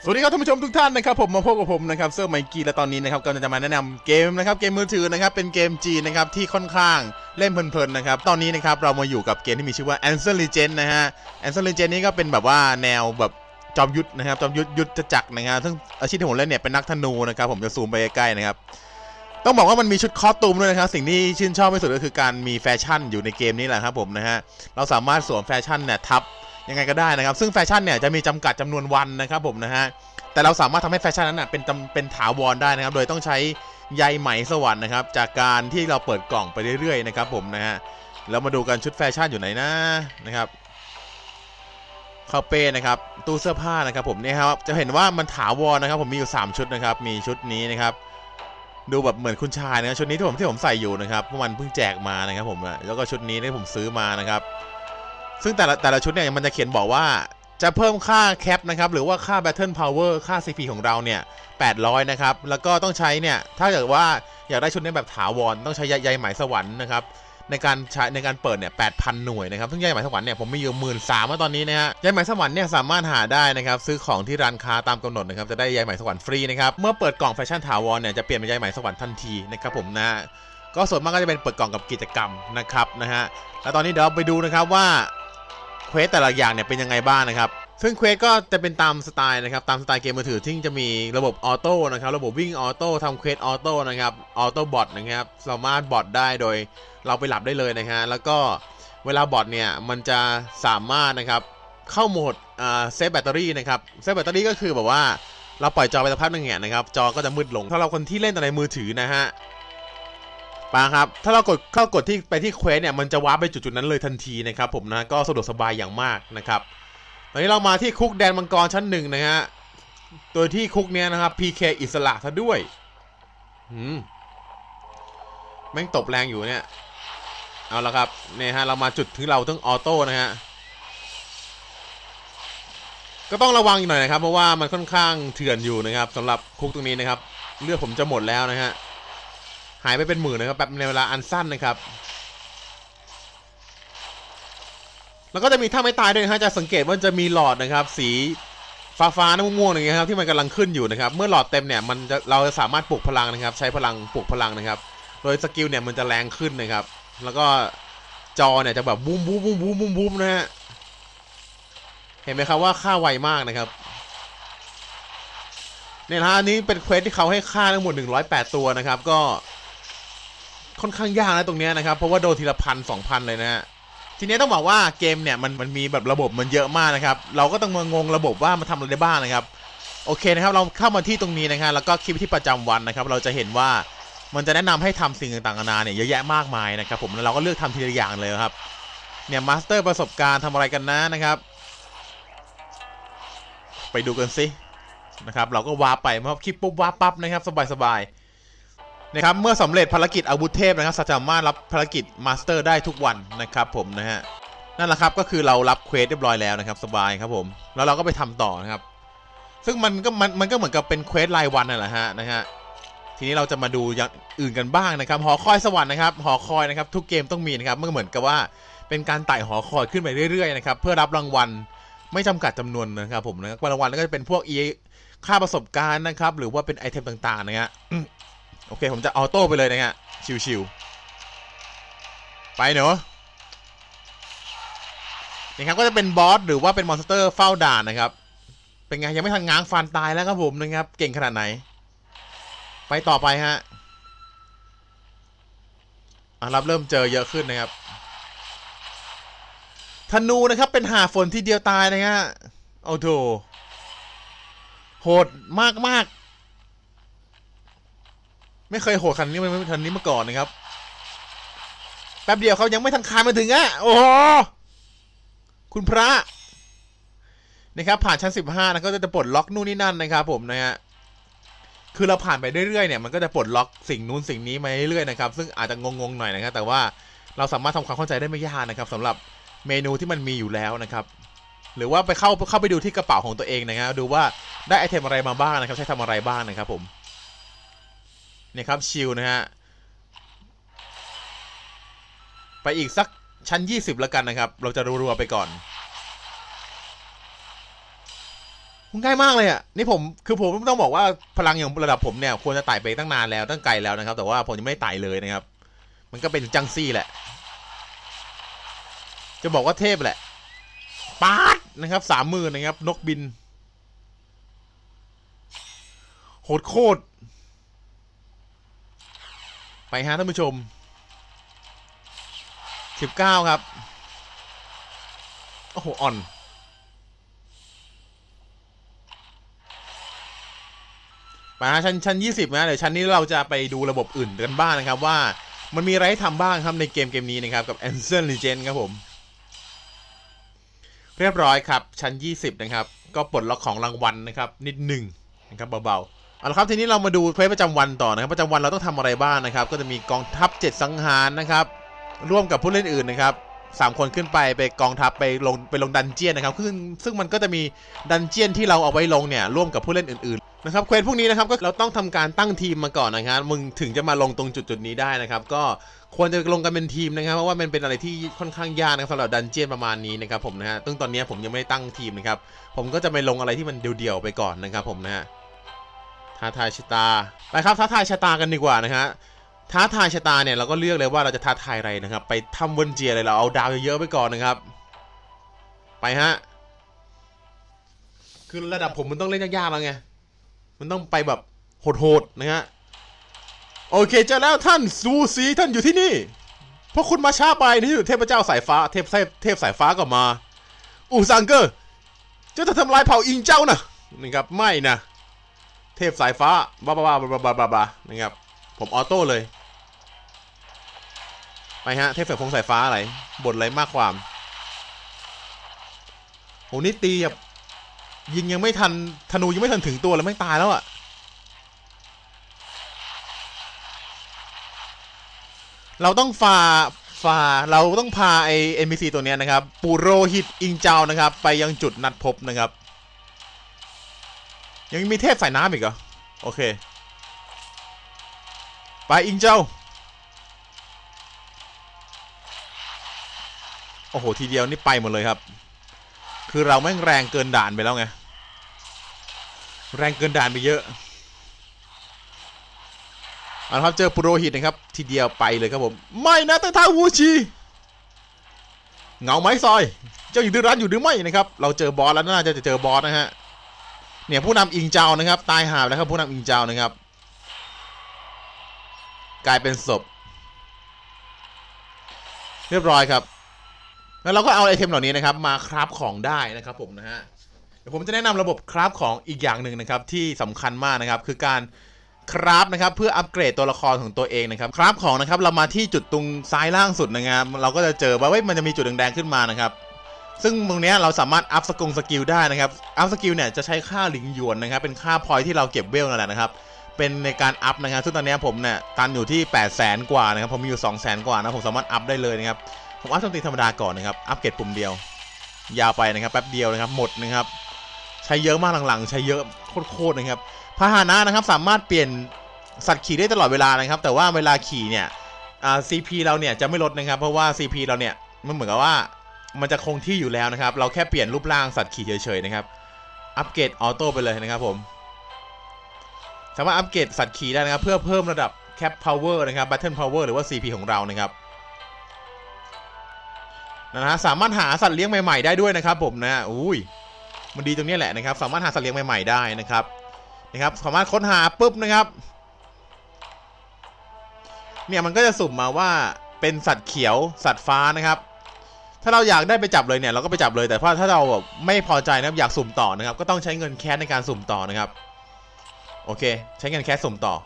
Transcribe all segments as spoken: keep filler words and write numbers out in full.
สวัสดีครับท่านผู้ชมทุกท่านนะครับผมมาพบกับผมนะครับเซอร์ไมกี้และตอนนี้นะครับก็จะมาแนะนำเกมนะครับเกมมือถือนะครับเป็นเกมจีนนะครับที่ค่อนข้างเล่นเพลินๆนะครับตอนนี้นะครับเรามาอยู่กับเกมที่มีชื่อว่า Ancient Legend นะฮะ Ancient Legend นี้ก็เป็นแบบว่าแนวแบบจอมยุทธนะครับจอมยุทธยุทธจักรนะครับซึ่งอาชีพที่ผมเล่นเนี่ยเป็นนักธนูนะครับผมจะซูมไปใกล้ๆนะครับต้องบอกว่ามันมีชุดคอสตูมด้วยนะครับสิ่งที่ชื่นชอบที่สุดก็คือการมีแฟชั่นอยู่ในเกมนี้แหละครับผมนะฮะเราสามารถสวมแฟชั่นเนี่ยทับยังไงก็ได้นะครับซึ่งแฟชั่นเนี่ยจะมีจำกัดจำนวนวันนะครับผมนะฮะแต่เราสามารถทำให้แฟชั่นนั้นนะเป็นเป็นถาวรได้นะครับโดยต้องใช้ใยไหมสวรรค์นะครับจากการที่เราเปิดกล่องไปเรื่อยๆนะครับผมนะฮะเรามาดูกันชุดแฟชั่นอยู่ไหนนะนะครับเข้าเป้นะครับตู้เสื้อผ้านะครับผมเนี่ยครับจะเห็นว่ามันถาวรนะครับผมมีอยู่สามชุดนะครับมีชุดนี้นะครับดูแบบเหมือนคุณชายนะชุดนี้ที่ผมที่ผมใส่อยู่นะครับเพราะมันเพิ่งแจกมานะครับผมแล้วก็ชุดนี้ที่ผมซื้อมานะครับซึ่งแต่ละแต่ละชุดเนี่ยมันจะเขียนบอกว่าจะเพิ่มค่าแคปนะครับหรือว่าค่า Battle Power ค่า ซี พี ของเราเนี่ยแปดร้อยนะครับแล้วก็ต้องใช้เนี่ยถ้าเกิดว่าอยากได้ชุดนี้แบบถาวรต้องใช้ใยไหมสวรรค์นะครับในการใช้ในการเปิดเนี่ย แปดพัน หน่วยนะครับซึ่งใยไหมสวรรค์เนี่ยผมมีอยู่ หนึ่งหมื่นสามพัน ตอนนี้นะฮะใยไหมสวรรค์เนี่ยสามารถหาได้นะครับซื้อของที่ร้านค้าตามกำหนดนะครับจะได้ใยไหมสวรรค์ฟรีนะครับเมื่อเปิดกล่องแฟชั่นถาวรเนี่ยจะเปลี่ยนเป็นใยไหมสวรรค์ทันทีนะครับผมนะก็ส่วนมากก็จะเป็นเปิดกล่องกับกิจกรรมนะครับนะฮะแล้วตอนนี้เดี๋ยวไปดูนะครับว่าเควสแต่ละอย่างเนี่ยเป็นยังไงบ้างนะครับซึ่งเควสก็จะเป็นตามสไตล์นะครับตามสไตล์เกมมือถือที่จะมีระบบออโต้นะครับระบบวิ่งออโต้ทำเควสออโต้นะครับออโต้บอทนะครับสามารถบอทได้โดยเราไปหลับได้เลยนะฮะแล้วก็เวลาบอทเนี่ยมันจะสามารถนะครับเข้าโหมดเซฟแบตเตอรี่นะครับเซฟแบตเตอรี่ก็คือแบบว่าเราปล่อยจอไปสักพักนึงเนี่ยนะครับจอก็จะมืดลงถ้าเราคนที่เล่นแต่ในมือถือนะฮะปาครับถ้าเรากดเข้ากดที่ไปที่เควสเนี่ยมันจะวาร์ปไปจุดๆนั้นเลยทันทีนะครับผมนะก็สะดวกสบายอย่างมากนะครับตอนนี้เรามาที่คุกแดนมังกรชั้นหนึ่งนะฮะโดยที่คุกเนี้ยนะครับ พี เค อิสระซะด้วยหืมแม่งตบแรงอยู่เนี่ยเอาละครับเนี่ยฮะเรามาจุดที่เราต้องออโต้นะฮะก็ต้องระวังอีกหน่อยนะครับเพราะว่ามันค่อนข้างเถื่อนอยู่นะครับสำหรับคุกตรงนี้นะครับเลือดผมจะหมดแล้วนะฮะหายไปเป็นหมื่นนะครับแบบในเวลาอันสั้นนะครับแล้วก็จะมีท่าไม่ตายด้วยนะฮะจะสังเกตว่าจะมีหลอดนะครับสีฟ้าฟ้าน้ำม่วงอย่างเงี้ยครับที่มันกำลังขึ้นอยู่นะครับเมื่อหลอดเต็มเนี่ยมันจะเราจะสามารถปลุกพลังนะครับใช้พลังปลุกพลังนะครับโดยสกิลเนี่ยมันจะแรงขึ้นนะครับแล้วก็จอเนี่ยจะแบบบูมบูมบูมบูมบูมบูมนะฮะเห็นไหมครับว่าค่าไวมากนะครับเนี่ยนะอันนี้เป็นเควสที่เขาให้ค่าทั้งหมดหนึ่งร้อยแปดตัวนะครับก็ค่อนข้างยากนะตรงนี้นะครับเพราะว่าโดนทีละพันสองพันเลยนะฮะทีนี้ต้องบอกว่าเกมเนี่ยมันมันมีแบบระบบมันเยอะมากนะครับเราก็ต้องมางงระบบว่ามันทำอะไรได้บ้างนะครับโอเคนะครับเราเข้ามาที่ตรงนี้นะครับแล้วก็คลิปที่ประจำวันนะครับเราจะเห็นว่ามันจะแนะนำให้ทำสิ่งต่างๆนานาเนี่ยเยอะแยะมากมายนะครับผมแล้วเราก็เลือกทำทีละอย่างเลยครับเนี่ยมาสเตอร์ประสบการณ์ทำอะไรกันนะนะครับไปดูกันสินะครับเราก็วาร์ปไปเมื่อคลิปปุ๊บวาร์ปปั๊บนะครับสบายๆนะครับเมื่อสำเร็จภารกิจอาวุธเทพนะครับสามารถรับภารกิจมาสเตอร์ได้ทุกวันนะครับผมนะฮะนั่นแหละครับก็คือเรารับเควสเรียบร้อยแล้วนะครับสบายครับผมแล้วเราก็ไปทำต่อนะครับซึ่งมันก็มันมันก็เหมือนกับเป็นเควสรายวันนั่นแหละฮะนะฮะทีนี้เราจะมาดูอย่างอื่นกันบ้างนะครับหอคอยสวรรค์นะครับหอคอยนะครับทุกเกมต้องมีนะครับมันเหมือนกับว่าเป็นการไต่หอคอยขึ้นไปเรื่อยๆนะครับเพื่อรับรางวัลไม่จำกัดจำนวนนะครับผมนะครับรางวัลก็จะเป็นพวก e ค่าประสบการณ์นะครับหรือว่าเป็นไอเทมต่างๆนะฮะโอเคผมจะออโต้ไปเลยนะฮะชิวๆไปเนาะนี่ครับก็จะเป็นบอสหรือว่าเป็นมอนสเตอร์เฝ้าด่านนะครับเป็นไงยังไม่ทันง้างฟันตายแล้วครับผมนะครับเก่งขนาดไหนไปต่อไปฮะรับเริ่มเจอเยอะขึ้นนะครับธนูนะครับเป็นหาฝนที่เดียวตายนะฮะโอ้โหโหดมากมากไม่เคยโหดขนาดนี้ไม่ทันนี้มาก่อนนะครับแป๊บเดียวเขายังไม่ทันคายมาถึงอ่ะโอ้โหคุณพระนะครับผ่านชั้นสิบห้านะก็จะปลดล็อกนู่นนี่นั่นนะครับผมนะฮะคือเราผ่านไปเรื่อยๆเนี่ยมันก็จะปลดล็อกสิ่งนู้นสิ่งนี้มาเรื่อยๆนะครับซึ่งอาจจะงงๆหน่อยนะครับแต่ว่าเราสามารถทำความเข้าใจได้ไม่ยากนะครับสำหรับเมนูที่มันมีอยู่แล้วนะครับหรือว่าไปเข้าเข้าไปดูที่กระเป๋าของตัวเองนะครับดูว่าได้ไอเทมอะไรมาบ้างนะครับใช้ทำอะไรบ้างนะครับผมนี่ครับชิลนะฮะไปอีกสักชั้นยี่สิบแล้วกันนะครับเราจะรัวๆไปก่อนง่ายมากเลยอ่ะนี่ผมคือผมต้องบอกว่าพลังอย่างระดับผมเนี่ยควรจะไต่ไปตั้งนานแล้วตั้งไกลแล้วนะครับแต่ว่าผมยังไม่ไต่เลยนะครับมันก็เป็นจังซี่แหละจะบอกว่าเทพแหละปาดนะครับสามหมื่นนะครับนกบินโหดโคตรไปฮะท่านผู้ชมสิบเก้าครับโอ้โหอ่อนมาชั้นชั้นยี่สิบนะเดี๋ยวชั้นนี้เราจะไปดูระบบอื่นกันบ้างนะครับว่ามันมีอะไรให้ทำบ้างครับในเกมเกมนี้นะครับกับ Ancient Legend ครับผมเรียบร้อยครับชั้นยี่สิบนะครับก็ปลดล็อกของรางวัลนะครับนิดหนึ่งนะครับเบาๆเอาละครับทีนี้เรามาดูเควสประจำวันต่อนะครับประจำวันเราต้องทำอะไรบ้างนะครับก็จะมีกองทัพเจ็ดสังหารนะครับร่วมกับผู้เล่นอื่นนะครับสามคนขึ้นไปไปกองทัพไปลงไปลงดันเจียนนะครับซึ่งซึ่งมันก็จะมีดันเจียนที่เราเอาไว้ลงเนี่ยร่วมกับผู้เล่นอื่นๆนะครับเควสพวกนี้นะครับก็เราต้องทำการตั้งทีมมาก่อนนะครับมึงถึงจะมาลงตรงจุดจุดนี้ได้นะครับก็ควรจะลงกันเป็นทีมนะครับเพราะว่ามันเป็นอะไรที่ค่อนข้างยากนะครับสำหรับดันเจียนประมาณนี้นะครับผมนะฮะซึ่งตอนนี้ผมยังไม่ได้ตั้งทีมนะครับผมก็จะไปลงอะไรที่มันเดี่ยวๆไปก่อนนะครับผมนะฮะท้าทายชะตาไปครับท้าทายชะตากันดีกว่านะฮะท้าทายชะตาเนี่ยเราก็เลือกเลยว่าเราจะท้าทายอะไรนะครับไปทำวนเจียเลยเราเอาดาวเยอะๆไปก่อนนะครับไปฮะคือระดับผมมันต้องเล่นยากๆแล้วไงมันต้องไปแบบโหดๆนะฮะโอเคเจอแล้วท่านซูซีท่านอยู่ที่นี่เพราะคุณมาช้าไปนี่เทพเจ้าสายฟ้าเทพเทพสายฟ้าก็มาอูซังเกอร์จะทำลายเผ่าอิงเจ้านะนะครับไม่นะเทพสายฟ้าบ้าบ้าบ้าบ้าบ้าบ้านะครับผมออโต้เลยไปฮะเทพสายฟงสายฟ้าอะไรบทอะไรมากความโหนี่ตีแบบยิงยังไม่ทันธนูยังไม่ทันถึงตัวแล้วไม่ตายแล้วอะเราต้องฟาฟาเราต้องพาไอเอ็นพีซีตัวเนี้ยนะครับปูโรหิตอิงเจ้านะครับไปยังจุดนัดพบนะครับยังมีเทพสายน้ำอีกเหรอโอเคไปอิงเจ้าโอ้โหทีเดียวนี่ไปหมดเลยครับคือเราแม่งแรงเกินด่านไปแล้วไงแรงเกินด่านไปเยอะเอาละครับเจอปุโรหิตนะครับทีเดียวไปเลยครับผมไม่นะแต่ท้าวูชีเงาไม้ซอยเจ้าอยู่ดื้อรั้นอยู่หรือไม่นะครับเราเจอบอสแล้วน่าจะเจอบอสนะฮะเนี่ยผู้นำอิงเจ้านะครับตายหาบแล้วครับผู้นำอิงเจ้านะครับกลายเป็นศพเรียบร้อยครับแล้วเราก็เอาไอเทมเหล่านี้นะครับมาคราฟของได้นะครับผมนะฮะเดี๋ยวผมจะแนะนำระบบคราฟของอีกอย่างหนึ่งนะครับที่สำคัญมากนะครับคือการคราฟนะครับเพื่ออัปเกรดตัวละครของตัวเองนะครับคราฟของนะครับเรามาที่จุดตรงซ้ายล่างสุดนะครับเราก็จะเจอว่าเฮ้ยมันจะมีจุดแดงๆขึ้นมานะครับซึ่งตรงนี้เราสามารถอัพสกงสกิลได้นะครับอัพสกิลเนี่ยจะใช้ค่าหลิงหยวนนะครับเป็นค่าพอยที่เราเก็บเวลนั่นแหละนะครับเป็นในการอัพนะครับซึ่งตอนนี้ผมเนี่ยตันอยู่ที่แปดแสนกว่านะครับผมมีอยู่ สองแสน กว่านะผมสามารถอัพได้เลยนะครับผมอัพโจมตีธรรมดาก่อนนะครับอัพเกรดปุ่มเดียวยาวไปนะครับแป๊บเดียวนะครับหมดนะครับใช้เยอะมากหลังๆใช้เยอะโคตรๆนะครับพาหนะนะครับสามารถเปลี่ยนสัตว์ขี่ได้ตลอดเวลานะครับแต่ว่าเวลาขี่เนี่ยอ่า ซี พี เราเนี่ยจะไม่ลดนะครับเพราะว่า ซี พี เราเนี่ยมันเหมือนกับว่ามันจะคงที่อยู่แล้วนะครับเราแค่เปลี่ยนรูปร่างสัตว์ขี่เฉยๆนะครับอัปเกรดออโต้ไปเลยนะครับผมสามารถอัปเกรดสัตว์ขี่ได้นะครับเพื่อเพิ่มระดับแคปพาวเวอร์นะครับแบทเทิลพาวเวอร์หรือว่า ซี พี ของเรานะครับนะฮะสามารถหาสัตว์เลี้ยงใหม่ๆได้ด้วยนะครับผมนะอุ้ยมันดีตรงนี้แหละนะครับสามารถหาสัตว์เลี้ยงใหม่ๆได้นะครับนะครับสามารถค้นหาปุ๊บนะครับเนี่ยมันก็จะสุ่มมาว่าเป็นสัตว์เขียวสัตว์ฟ้านะครับถ้าเราอยากได้ไปจับเลยเนี่ยเราก็ไปจับเลยแต่ถ้าเราแบบไม่พอใจนะครับอยากสุ่มต่อนะครับก็ต้องใช้เงินแคสในการสุ่มต่อนะครับโอเคใช้เงินแคสสุ่มต่อ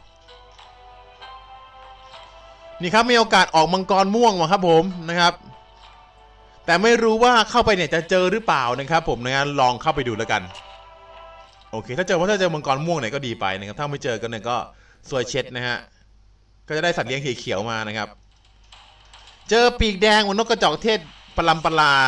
นี่ครับมีโอกาสออกมังกรม่วงมาครับผมนะครับแต่ไม่รู้ว่าเข้าไปเนี่ยจะเจอหรือเปล่านะครับผมนะลองเข้าไปดูแล้วกันโอเคถ้าเจอว่าถ้าเจอมังกรม่วงเนี่ยก็ดีไปนะครับถ้าไม่เจอกันเนี่ยก็ซวยเช็ดนะฮะก็จะได้สัตว์เลี้ยงเขียวมานะครับเจอปีกแดงเหมือนนกกระจอกเทศปลำปลา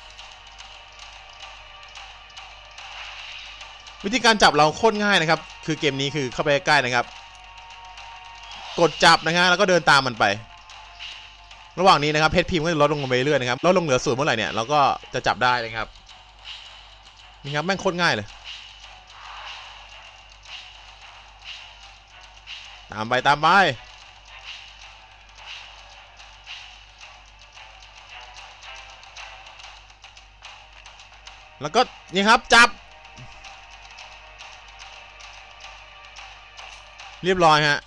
วิธีการจับเราโคตรง่ายนะครับคือเกมนี้คือเข้าไปใกล้นะครับกดจับนะฮะแล้วก็เดินตามมันไประหว่างนี้นะครับเพชรพิมพ์ก็จะลดลงไปเรื่อยนะครับลดลงเหลือศูนย์เมื่อไหร่เนี่ยเราก็จะจับได้นะครับนี่ครับแม่งโคตรง่ายเลยตามไปตามไปแล้วก็นี่ครับจับเรียบร้อยฮะ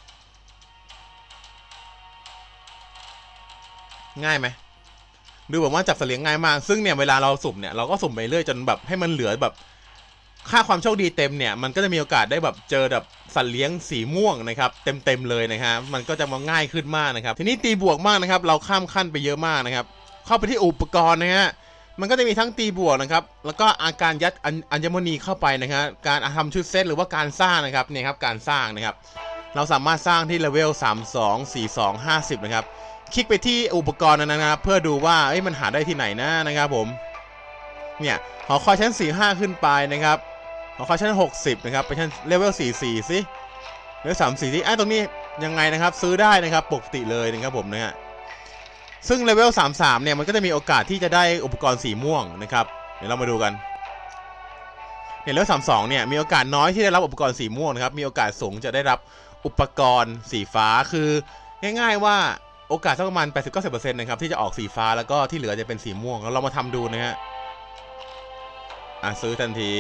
ง่ายไหมดูแบบว่าจับสัตว์เลี้ยงง่ายมากซึ่งเนี่ยเวลาเราสุ่มเนี่ยเราก็สุ่มไปเรื่อยจนแบบให้มันเหลือแบบค่าความโชคดีเต็มเนี่ยมันก็จะมีโอกาสได้แบบเจอแบบสัตว์เลี้ยงสีม่วงนะครับเต็มเต็มเลยนะครับมันก็จะมาง่ายขึ้นมากนะครับทีนี้ตีบวกมากนะครับเราข้ามขั้นไปเยอะมากนะครับเข้าไปที่อุปกรณ์นะฮะมันก็จะมีทั้งตีบวกนะครับแล้วก็อาการยัดอัญมณีเข้าไปนะครับการทำชุดเซตหรือว่าการสร้างนะครับเนี่ยครับการสร้างนะครับเราสามารถสร้างที่เลเวลสามสองสี่สองห้าสิบนะครับคลิกไปที่อุปกรณ์นั้นนะครับเพื่อดูว่าเอ้ยมันหาได้ที่ไหนนะนะครับผมเนี่ยหอคอยชั้นสี่ห้าขึ้นไปนะครับหอคอยชั้นหกสิบนะครับไปชั้นเลเวลสี่สี่สิเลเวลสามสี่สิไอ้ตรงนี้ยังไงนะครับซื้อได้นะครับปกติเลยนะครับผมนะฮะซึ่งเลเวลสามสิบสามเนี่ยมันก็จะมีโอกาสที่จะได้อุปกรณ์สีม่วงนะครับเดี๋ยวเรามาดูกันเนี่ยเลเวลสามสิบสองเนี่ยมีโอกาสน้อยที่ได้รับอุปกรณ์สีม่วงนะครับมีโอกาสสูงจะได้รับอุปกรณ์สีฟ้าคือง่ายๆว่าโอกาสสักประมาณ แปดสิบถึงเก้าสิบเปอร์เซ็นต์ นะครับที่จะออกสีฟ้าแล้วก็ที่เหลือจะเป็นสีม่วงแล้วเรามาทำดูนะฮะอ่ะซื้อทันที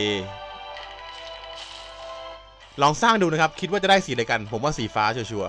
ลองสร้างดูนะครับคิดว่าจะได้สีอะไรกันผมว่าสีฟ้าชัวร์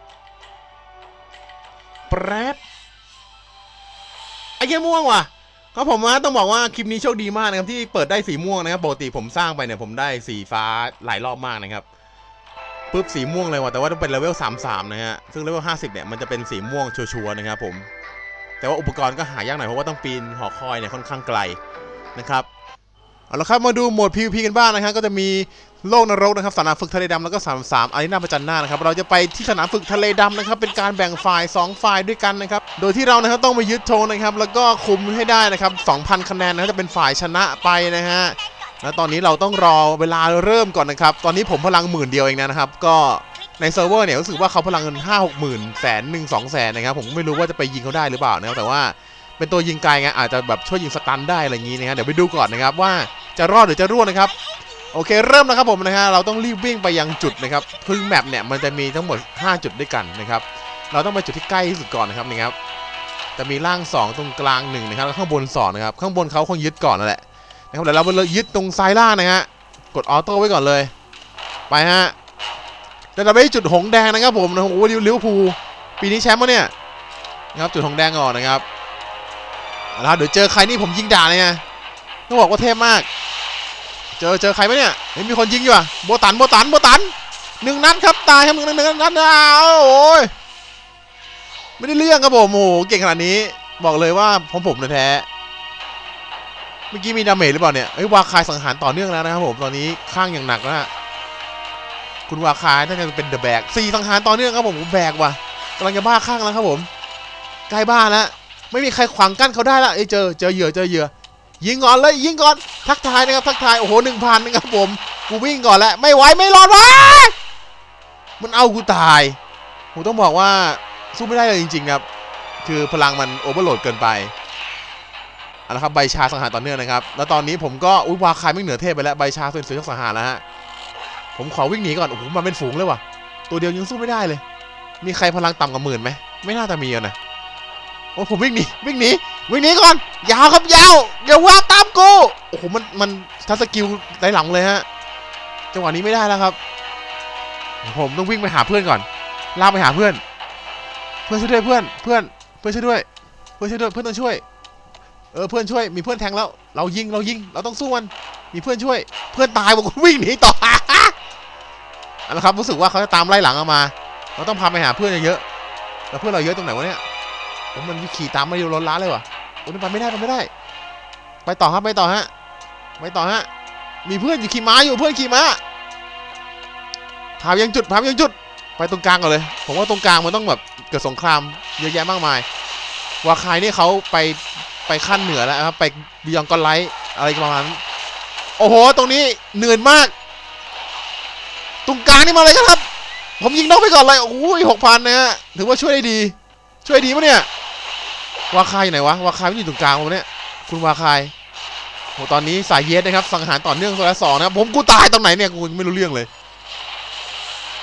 ๆแป๊บไอ้เหี้ยม่วงว่ะก็ผมว่าต้องบอกว่าคลิปนี้โชคดีมากนะครับที่เปิดได้สีม่วงนะครับปกติผมสร้างไปเนี่ยผมได้สีฟ้าหลายรอบมากนะครับปุ๊บสีม่วงเลยว่ะแต่ว่าต้องเป็นเลเวลสามสิบสามนะฮะซึ่งเลเวลห้าสิบเนี่ยมันจะเป็นสีม่วงชัวร์ๆนะครับผมแต่ว่าอุปกรณ์ก็หายากหน่อยเพราะว่าต้องปีนหอคอยเนี่ยค่อนข้างไกลนะครับเอาละครับมาดูโหมด พี วี พี กันบ้างนะครับก็จะมีโลกนรกนะครับสนามฝึกทะเลดำแล้วก็สามสิบสามอารีนาประจันหน้านะครับเราจะไปที่สนามฝึกทะเลดำนะครับเป็นการแบ่งฝ่ายสองฝ่ายด้วยกันนะครับโดยที่เรานะครับต้องมายึดธงนะครับแล้วก็คุมให้ได้นะครับ สองพัน คะแนนนะจะเป็นฝ่ายชนะไปนะฮะแล้วตอนนี้เราต้องรอเวลาเริ่มก่อนนะครับตอนนี้ผมพลังหมื่นเดียวเองนะครับก็ในเซิร์ฟเวอร์เนี่ยรู้สึกว่าเขาพลังเงินห้าหกหมื่นแสนหนึ่งสองแสนนะครับผมไม่รู้ว่าจะไปยิงเขาได้หรือเปล่านะครับแต่ว่าเป็นตัวยิงไกลไงอาจจะแบบช่วยยิงสตันได้อะไรอย่างนี้นะครับเดี๋ยวไปดูก่อนนะครับว่าจะรอดหรือจะร่วงนะครับโอเคเริ่มนะครับผมนะฮะเราต้องรีบวิ่งไปยังจุดนะครับคือแมปเนี่ยมันจะมีทั้งหมดห้าจุดด้วยกันนะครับเราต้องไปจุดที่ใกล้ที่สุดก่อนนะครับนะครับจะมีล่างสองตรงกลางหนึ่งนะครับแล้วข้างบนสองนะครับข้างบนเขาคงยึดก่อนนั่นแหละนะครับเดี๋ยวเราไปยึดตรงซ้ายล่างนะฮะกดออโต้ไว้ก่อนเลยไปฮะแต่เราไปจุดหงแดงนะครับผมนะโอ้โหลิเวอร์พูลปีนี้แชมป์ปะเนี่ยนะครับจุดหงแดงก่อนนะครับแล้วเดี๋ยวเจอใครนี่ผมยิงด่าเลยไงต้องบอกว่าเทพมากเจอเจอใครไหมเนี่ยเห็นมีคนยิงอยู่อ่ะโบตันโบตันโบตันหนึ่งนัดครับตายครับหนึ่งหนึ่งนัดอ้าวโอ้ยไม่ได้เรื่องครับผมโอ้โหเก่งขนาดนี้บอกเลยว่าผมผมแท้เมื่อกี้มีดาเมจหรือเปล่าเนี่ยไอ้วาคายสังหารต่อเนื่องแล้วนะครับผมตอนนี้ข้างอย่างหนักแล้วคุณวาคายน่าจะเป็นเดอะแบกสี่สังหารต่อเนื่องครับผมผมแบกว่ะกำลังจะบ้าข้างแล้วครับผมใกล้บ้านแล้วไม่มีใครขวางกั้นเขาได้ละไอ้เจอเจอเหยื่อเจอเหยื่อยิงก่อนเลยยิงก่อนทักทายนะครับทักทายโอ้โหหนึ่งพันนะครับผมกูวิ่งก่อนแล้วไม่ไหวไม่รอดวะมันเอากูตายผมต้องบอกว่าสู้ไม่ได้เลยจริงๆครับคือพลังมันโอเวอร์โหลดเกินไปเอาละครับใบชาสังหารต่อเนื่องนะครับแล้วตอนนี้ผมก็อุ้ยวาคายไม่เหนือเทพไปแล้วใบชาเป็นสุดยอดสังหารแล้วฮะผมขอวิ่งหนีก่อนโอ้โหมันเป็นฝูงเลยว่ะตัวเดียวยังสู้ไม่ได้เลยมีใครพลังต่ำกว่าหมื่นไหมไม่น่าจะมีนะโอ้ผมวิ่งหนีวิ่งหนีวิ่งหนีก่อนยาวครับยาวอย่าว่าตามกูโอ้โหมันมันทัชสกิลไหลหลังเลยฮะจังหวะนี้ไม่ได้แล้วครับผมต้องวิ่งไปหาเพื่อนก่อนลากไปหาเพื่อนเพื่อนช่วยด้วยเพื่อนเพื่อนเพื่อนช่วยด้วยเพื่อนช่วยด้วยเพื่อนต้องช่วยเออเพื่อนช่วยมีเพื่อนแทงแล้วเรายิงเรายิงเราต้องสู้มันมีเพื่อนช่วยเพื่อนตายบอกวิ่งหนีต่อเอาละครับรู้สึกว่าเขาจะตามไล่หลังเอามาเราต้องพาไปหาเพื่อนเยอะแล้วเพื่อนเราเยอะตรงไหนวะเนี่ยผมมันขี่ตามมาอยู่ล้นล้าเลยว่ะโอ้ยไปไม่ได้ไปไม่ได้ไปต่อครับไปต่อฮะไปต่อฮะมีเพื่อนอยู่ขี่ม้าอยู่เพื่อนขี่ม้าพาไปยังจุดพาไปยังจุดไปตรงกลางก่อนเลยผมว่าตรงกลางมันต้องแบบเกิดสงครามเยอะแยะมากมายวาคายนี่เขาไปไปขั้นเหนือแล้วครับไปบิยองกอนไลท์อะไรประมาณนั้นโอ้โหตรงนี้เหนื่อยมากตรงกลางนี่มาเลยครับผมยิงนกไปก่อนเลยโอ้ยหกพันนะฮะถือว่าช่วยได้ดีช่วยดีปะเนี่ยวาคายอยู่ไหนวะวาคายไม่อยู่ตรงกลางวะเนี่ยคุณวาคายโหตอนนี้สายเยสนะครับสังหารต่อเนื่องตัวละสองนะครับผมกูตายตรงไหนเนี่ยกูไม่รู้เรื่องเลย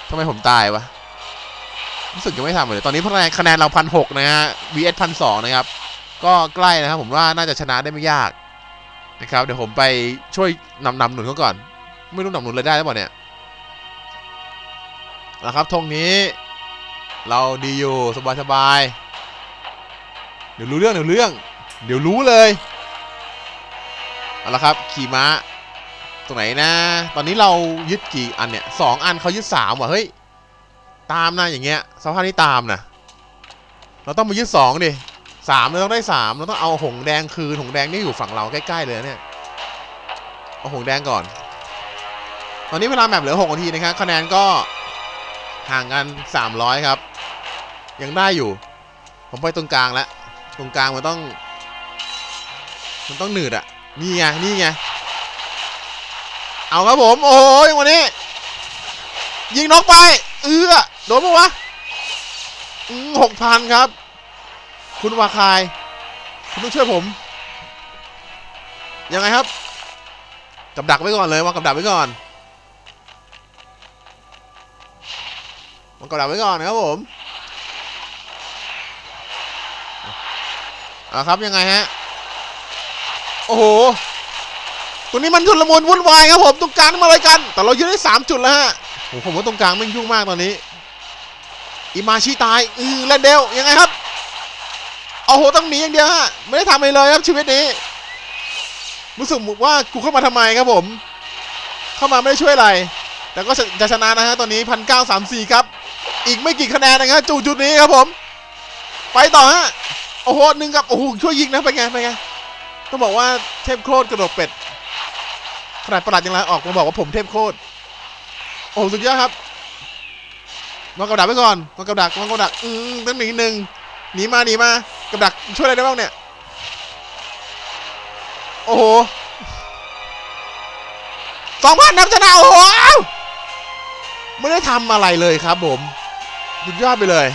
ทำไมผมตายวะรู้สึกยังไม่ทำเลยตอนนี้คะแนนคะแนนเราพันหกนะฮะ วี เอส พันสองนะครับก็ใกล้นะครับผมว่าน่าจะชนะได้ไม่ยากนะครับเดี๋ยวผมไปช่วยนำนำหนุนเขาก่อนไม่รู้นำหนุนเลยได้หรือเปล่าเนี่ยนะครับธงนี้เราดีอยู่สบายๆเดี๋ยวรู้เรื่องเดี๋ยวเรื่องเดี๋ยวรู้เลยเอาละครับขี่ม้าตรงไหนนะตอนนี้เรายึดกี่อันเนี่ยสองอันเขายึดสามว่ะเฮ้ยตามนะอย่างเงี้ยสภาพนี้ตามนะเราต้องมายึดสองดิสามเราต้องได้สามเราต้องเอาหงแดงคืนหงแดงนี่อยู่ฝั่งเราใกล้ๆเลยเนี่ยเอาหงแดงก่อนตอนนี้เวลาแมปเหลือหกนาทีนะครับคะแนนก็ห่างกันสามร้อยครับยังได้อยู่ผมไปตรงกลางแล้วตรงกลางมันต้องมันต้องหนืดอ่ะนี่ไงนี่ไงเอาครับผมโอ้ยวันนี้ยิงน็อกไปเออโดนปะวะหกพันครับคุณวาคายคุณต้องช่วยผมยังไงครับกับดักไว้ก่อนเลยวางกับดักไว้ก่อนวางกับดักไว้ก่อนนะครับผมอ่ะครับยังไงฮะโอ้โหตัวนี้มันชุลมุนวุ่นวายครับผมตรงกลางมาอะไรกันแต่เรายึดได้สามจุดแล้วฮะผมผมว่าตรงกลางไม่ยุ่งมากตอนนี้อิมาชิตายอือแลนเดลยังไงครับโอ้โหต้องหนีอย่างเดียวฮะไม่ได้ทำอะไรเลยครับชีวิตนี้รู้สึกว่ากูเข้ามาทำไมครับผมเข้ามาไม่ได้ช่วยอะไรแต่ก็จะชนะนะฮะตอนนี้พันเก้าสามสี่ครับอีกไม่กี่คะแนนนะครับจุดจุดนี้ครับผมไปต่อฮะโอ้โหหนึ่งกับโอ้โหช่วยยิงนะไปไงไปไงต้องบอกว่าเทพโคตรกระโดดเป็ดขนาดประหลัดยังไงออกมาบอกว่าผมเทพโคตรโอ้สุดยอดครับวางกับดักไว้ก่อนวางกับดักวางกับดักอืมต้องหนีหนึ่งหนีมาหนีมากับดักช่วยอะไรได้บ้างเนี่ยโอ้โหสองพันนับชนะโอ้โหไม่ได้ทำอะไรเลยครับผมสุดยอดไปเลย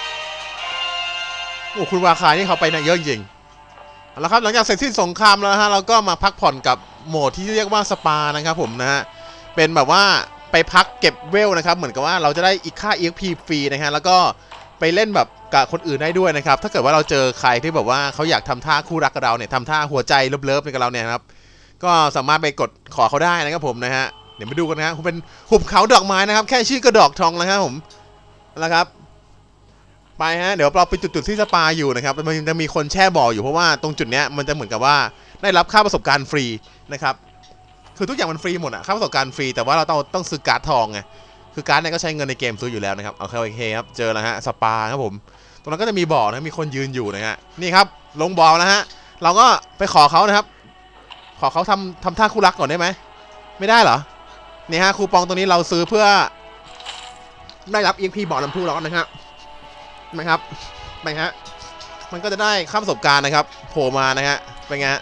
โอ้คุณวาคานี่เขาไปนะเยอะจริงแล้วครับหลังจากเสร็จสิ้นสงครามแล้วนะฮะเราก็มาพักผ่อนกับโหมดที่เรียกว่าสปานะครับผมนะฮะเป็นแบบว่าไปพักเก็บเวลนะครับเหมือนกับว่าเราจะได้อีกค่า อี เอ็กซ์ พี ฟรีนะฮะแล้วก็ไปเล่นแบบกับคนอื่นได้ด้วยนะครับถ้าเกิดว่าเราเจอใครที่แบบว่าเขาอยากทำท่าคู่รักกับเราเนี่ยทำท่าหัวใจเลิฟๆกับเราเนี่ยครับก็สามารถไปกดขอเขาได้นะครับผมนะฮะเดี๋ยวมาดูกันนะฮะเป็นหุบเขาดอกไม้นะครับแค่ชื่อก็ดอกทองแล้วครับผมนะครับไปฮะเดี๋ยวเราไปจุดๆที่สปาอยู่นะครับมันจะมีคนแช่บ่ออยู่เพราะว่าตรงจุดเนี้ยมันจะเหมือนกับว่าได้รับค่าประสบการณ์ฟรีนะครับคือทุกอย่างมันฟรีหมดอะค่าประสบการณ์ฟรีแต่ว่าเราต้องต้องซื้อการ์ดทองไงคือการ์ดเนี่ยก็ใช้เงินในเกมซื้ออยู่แล้วนะครับโอเคโอเคครับเจอแล้วฮะสปาครับผมตรงนั้นก็จะมีบ่อนะมีคนยืนอยู่นะฮะนี่ครับลงบ่อนะฮะเราก็ไปขอเขานะครับขอเขาทำทำท่าคู่รักก่อนได้ไหมไม่ได้เหรอนี่ฮะคูปองตัวนี้เราซื้อเพื่อได้รับ อี เอ็กซ์ พี บ่อน้ำพุร้อนนะครับนะครับไปฮะมันก็จะได้ค่าประสบการณ์นะครับโผล่มานะฮะเป็นไง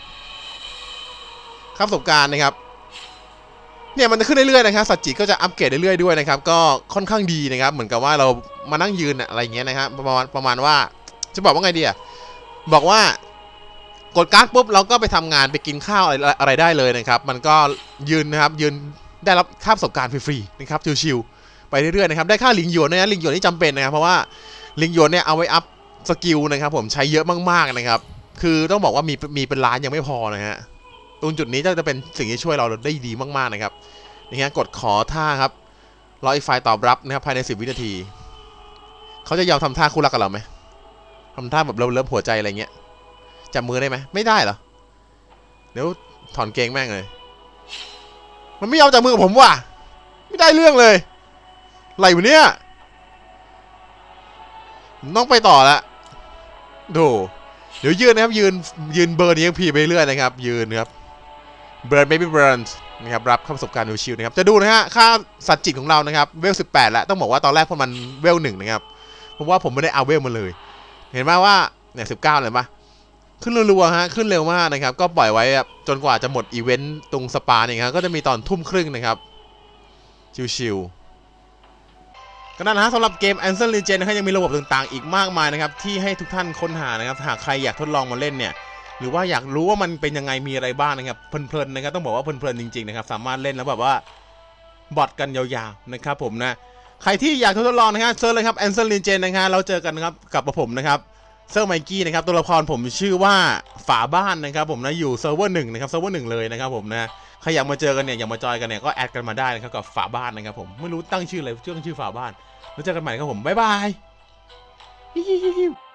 ค่าประสบการณ์นะครับเนี่ยมันจะขึ้นเรื่อยๆนะครับสัจจิก็จะอัปเกรดเรื่อยๆด้วยนะครับก็ค่อนข้างดีนะครับเหมือนกับว่าเรามานั่งยืนอะไรเงี้ยนะครับประมาณประมาณว่าจะบอกว่าไงดีอ่ะบอกว่ากดการ์ดปุ๊บเราก็ไปทำงานไปกินข้าวอะไรอะไรได้เลยนะครับมันก็ยืนนะครับยืนได้รับค่าประสบการณ์ฟรีๆนะครับชิวๆไปเรื่อยๆนะครับได้ค่าลิงหยวนนะลิงหยวนนี่จำเป็นนะครับเพราะว่าลิงหยวนเนี่ยเอาไว้อัพสกิลนะครับผมใช้เยอะมากๆนะครับคือต้องบอกว่ามีมีเป็นล้านยังไม่พอนะฮะตรงจุดนี้จะเป็นสิ่งที่ช่วยเราได้ดีมากๆนะครับนี่ฮะกดขอท่าครับรออีกฝ่ายตอบรับนะครับภายในสิบวินาทีเขาจะยอมทำท่าคู่รักกับเราไหมทำท่าแบบเลิฟๆหัวใจอะไรเงี้ยจับมือได้ไหมไม่ได้เหรอเดี๋ยวถอนเกงแม่งเลยมันไม่ยอมจับมือกับผมว่ะไม่ได้เรื่องเลยอะไรวะเนี่ยต้องไปต่อละดูเดี๋ยวยืนนะครับยืนยืนเบิร์น อี เอ็กซ์ พี ไปเรื่อยนะครับยืนครับเบิร์นไม่เบิร์นนะครับรับประสบการณ์ชิวๆนะครับจะดูนะฮะค่าสัตว์จิตของเรานะครับเวลสิบแปดแล้วต้องบอกว่าตอนแรกพอมันเวลหนึ่งนะครับเพราะว่าผมไม่ได้เอาเวลมาเลยเห็นไหมว่าเนี่ยสิบเก้าเลยปะขึ้นรัวๆฮะขึ้นเร็วมากนะครับก็ปล่อยไว้จนกว่าจะหมดอีเวนต์ตรงสปาเนี่ยครับก็จะมีตอนทุ่มครึ่งนะครับชิวๆก็นั่นนะฮะสำหรับเกม Ancient Legends นะครับยังมีระบบต่างๆอีกมากมายนะครับที่ให้ทุกท่านค้นหานะครับหากใครอยากทดลองมาเล่นเนี่ยหรือว่าอยากรู้ว่ามันเป็นยังไงมีอะไรบ้างนะครับเพลินๆนะครับต้องบอกว่าเพลินๆจริงๆนะครับสามารถเล่นแล้วแบบว่าบอทกันยาวๆนะครับผมนะใครที่อยากทดลองนะครับเซิร์ชเลยครับ Ancient Legend นะครับเราเจอกันนะครับกับผมนะครับเซอร์ไมกี้นะครับตัวละครผมชื่อว่าฝาบ้านนะครับผมนะอยู่เซิร์ฟเวอร์หนึ่งนะครับเซิร์ฟเวอร์หนึ่งเลยนะครับผมนะใครอยากมาเจอกันเนี่ยอยากมาจอยกันเนี่ยก็แอดกันมาได้นะครับกับฝาบ้านนะครับผมไม่รู้ตั้งชื่ออะไรชื่อตั้งชื่อฝาบ้านแล้วเจอกันใหม่ครับผมบ๊ายบาย